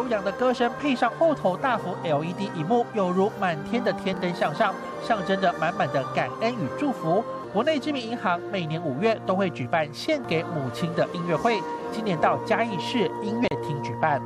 悠扬的歌声，配上后头大幅 LED 荧幕，犹如满天的天灯向上，象征着满满的感恩与祝福。国内知名银行每年5月都会举办献给母亲的音乐会，今年到嘉义市音乐厅举办。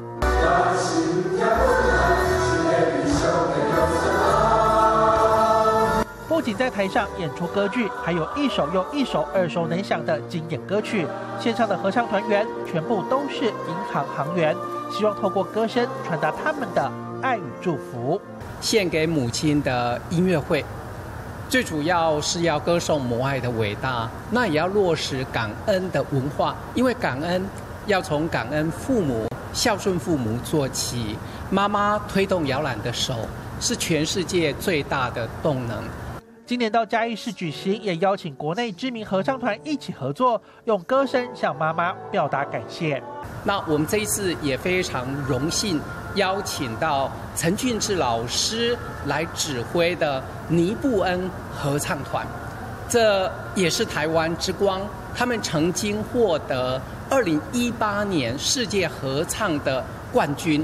不仅在台上演出歌剧，还有一首又一首耳熟能详的经典歌曲。线上的合唱团员全部都是银行行员，希望透过歌声传达他们的爱与祝福。 献给母亲的音乐会，最主要是要歌颂母爱的伟大，那也要落实感恩的文化，因为感恩要从感恩父母、孝顺父母做起。妈妈推动摇篮的手，是全世界最大的动能。 今年到嘉义市举行，也邀请国内知名合唱团一起合作，用歌声向妈妈表达感谢。 那我们这一次也非常荣幸邀请到陈俊志老师来指挥的尼布恩合唱团，这也是台湾之光，他们曾经获得2018年世界合唱的冠军。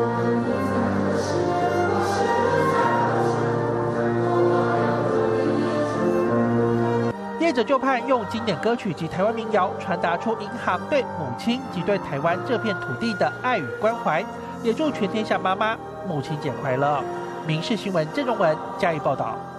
业者就盼用经典歌曲及台湾民谣，传达出银行对母亲及对台湾这片土地的爱与关怀，也祝全天下妈妈母亲节快乐。民视新闻郑荣文嘉义报道。